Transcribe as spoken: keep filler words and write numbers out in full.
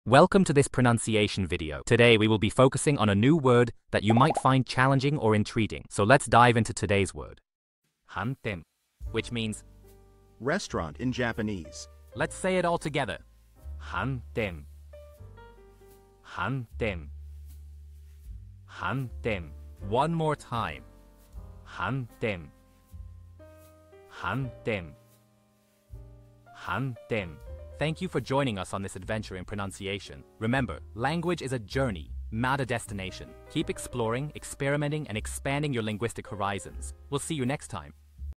Welcome to this pronunciation video. Today we will be focusing on a new word that you might find challenging or intriguing. So let's dive into today's word. Hanten, which means restaurant in Japanese. Let's say it all together. Hanten. Hanten. Hanten. One more time. Hanten. Hanten. Hanten. Thank you for joining us on this adventure in pronunciation. Remember, language is a journey, not a destination. Keep exploring, experimenting, and expanding your linguistic horizons. We'll see you next time.